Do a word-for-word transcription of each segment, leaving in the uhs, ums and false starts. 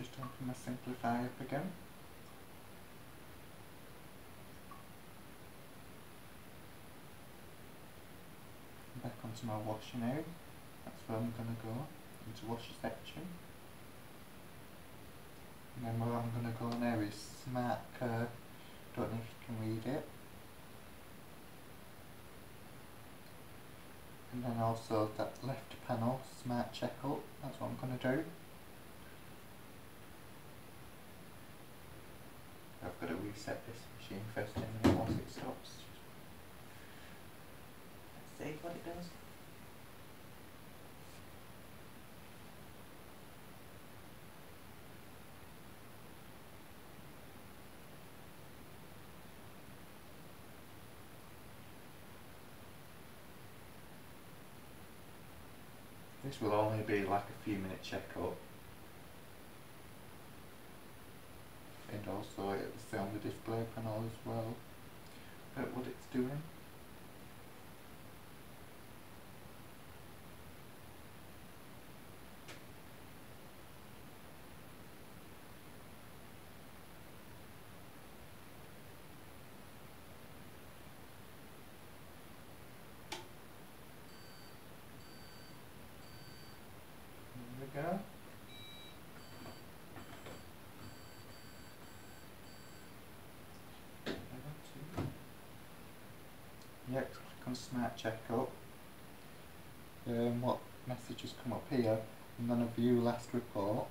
just open my Simplify up again. Back onto my washer now. That's where I'm going to go, into washer section. And then where I'm going to go now is Smart Care. Don't know if you can read it. And then also that left panel, Smart Checkup. That's what I'm going to do. I've got to reset this machine first and then once it stops. Let's see what it does. This will only be like a few minute checkup. And also it'll say on the display panel as well about what it's doing. There we go. Yep, click on Smart Checkup. Um, what messages come up here? I'm going to view last report.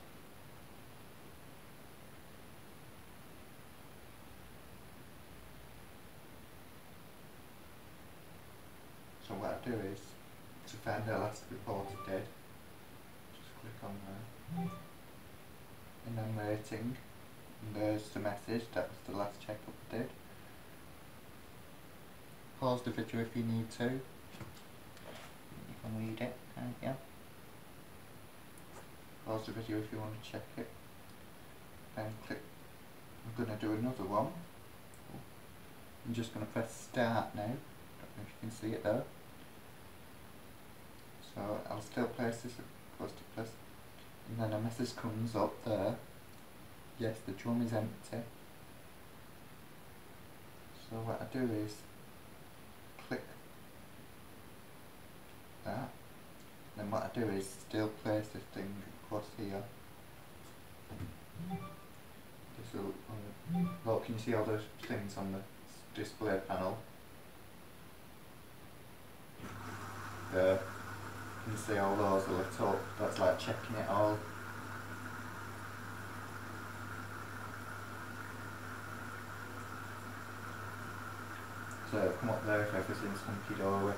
So what I do is, to find the last report I did, just click on there. And then rating. And there's the message, that was the last checkup I did. Pause the video if you need to. You can read it, can't you? Pause the video if you want to check it. Then click. I'm going to do another one. I'm just going to press start now. Don't know if you can see it there. So I'll still place this close to press. And then a message comes up there. Yes, the drum is empty. So what I do is click that. Then what I do is still place this thing across here. This will, um, look, can you see all those things on the display panel? There. You can see all those are lit up. That's like checking it all. So it'll come up there if everything's hunky dory.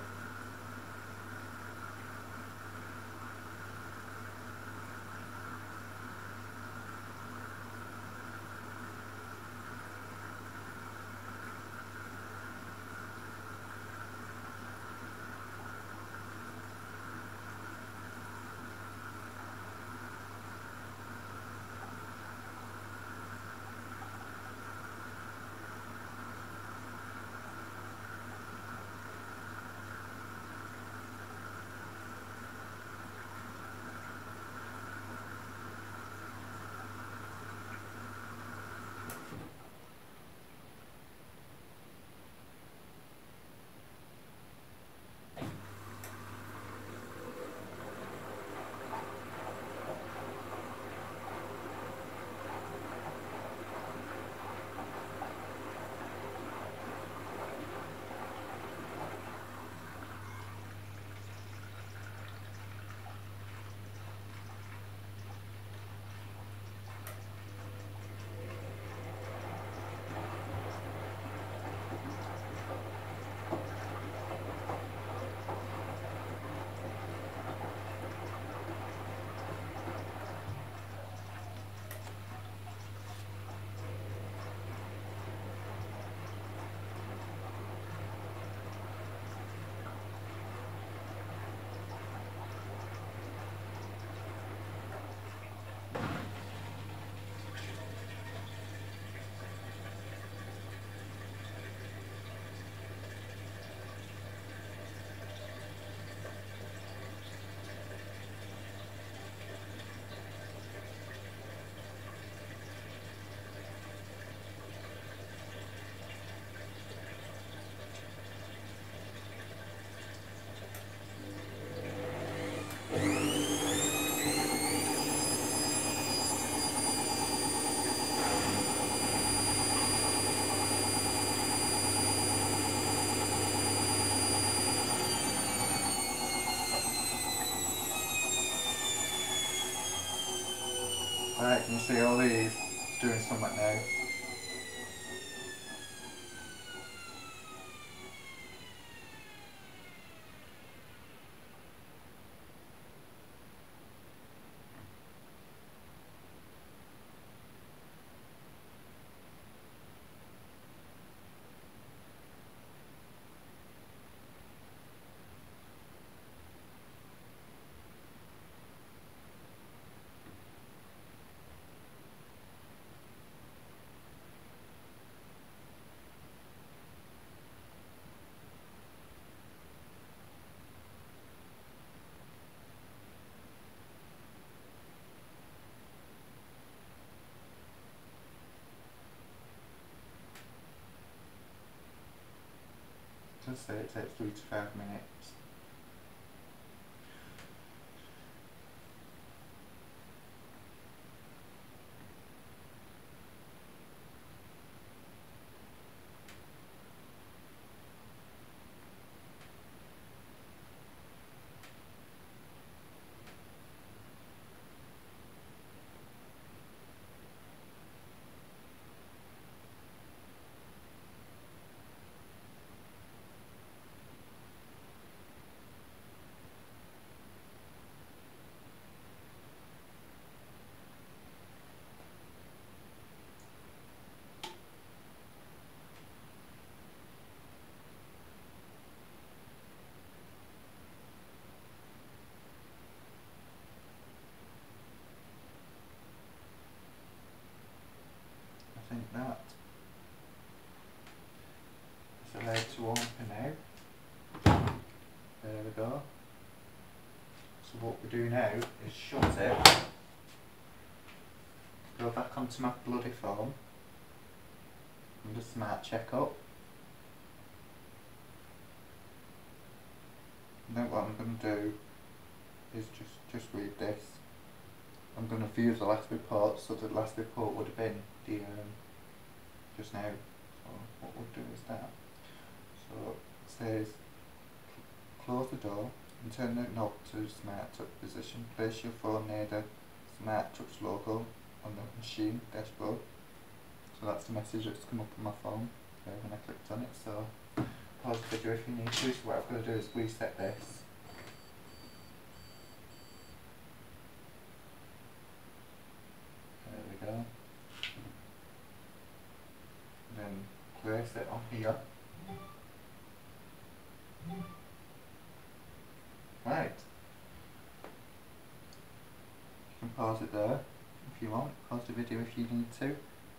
Right, you can see all these doing something now. Just say it takes three to five minutes. I think that is allowed to open now. There we go. So what we do now is shut it, go back onto my bloody phone, and the smart checkup. Now what I'm going to do is just, just read this. I'm going to view the last report, so the last report would have been the um, just now. So what we'll do is that. So it says, close the door and turn the knob to the smart touch position. Place your phone near the smart touch logo on the machine dashboard. So that's the message that's come up on my phone uh, when I clicked on it. So pause the video if you need to. So what I've got to do is reset this. There we go. And then place it on here. Right. You can pause it there if you want. Pause the video if you need to.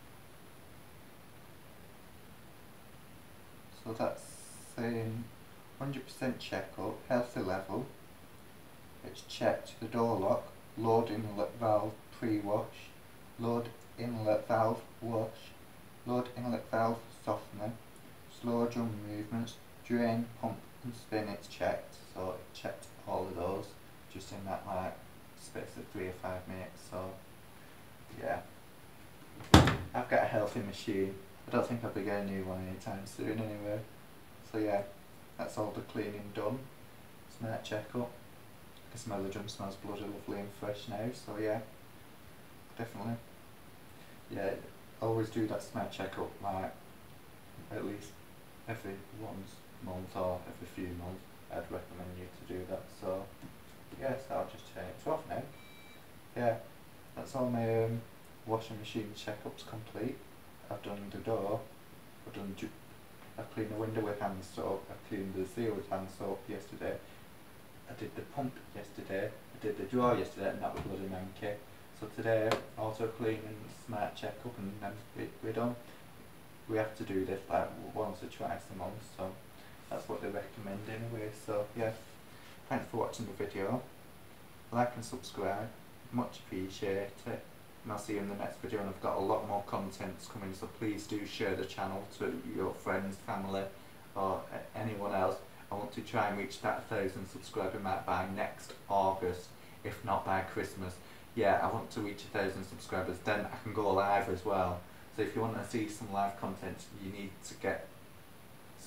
So that's saying one hundred percent checkup, healthy level. It's checked the door lock, load inlet valve pre-wash, load inlet valve wash, load inlet valve softener, slow drum movements, drain, pump and spin. It's checked, so it checked all of those just in that like space of three or five minutes. So yeah, I've got a healthy machine. I don't think I'll be getting a new one anytime soon anyway. So yeah, that's all the cleaning done. Smart checkup. I can smell the drum smells bloody lovely and fresh now, so yeah, definitely. Yeah, always do that smart checkup like at least every once month or every few months. I'd recommend you to do that. So yes, I'll just turn it off now. Yeah, that's all my um, washing machine checkups complete. I've done the door, I've done ju I cleaned the window with hand soap, I cleaned the seal with hand soap yesterday, I did the pump yesterday, I did the drawer yesterday, and that was bloody manky. So today, auto clean and smart checkup, and then we, we're done. We have to do this like once or twice a month, so that's what they recommend anyway. So yeah, thanks for watching the video. Like and subscribe, much appreciated. And I'll see you in the next video, and I've got a lot more contents coming, so please do share the channel to your friends, family or anyone else. I want to try and reach that thousand subscriber mark by next August, if not by Christmas. Yeah, I want to reach a thousand subscribers, then I can go live as well. So if you want to see some live content, you need to get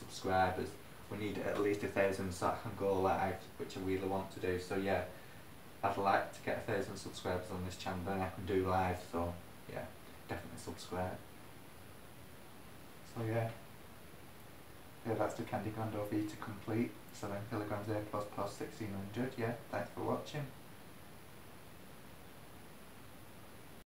subscribers. We need at least a thousand so I can go live, which I really want to do. So yeah, I'd like to get a thousand subscribers on this channel, then I can do live, so yeah, definitely subscribe. So yeah, yeah, that's the Candy Grande O V to complete, seven kilograms A plus plus sixteen hundred, yeah, thanks for watching.